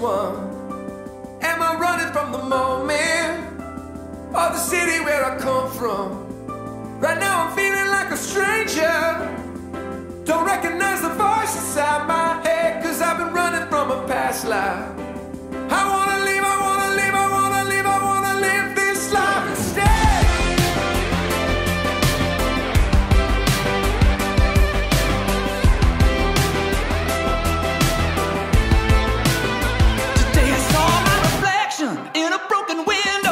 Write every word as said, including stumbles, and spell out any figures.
one? Am I running from the moment, or the city where I come from? Right now I'm feeling like a stranger. Don't recognize the voice inside my head, cause I've been running from a past life. I wanna live, I wanna live, I wanna live, I wanna live this life instead. Today I saw my reflection in a broken window.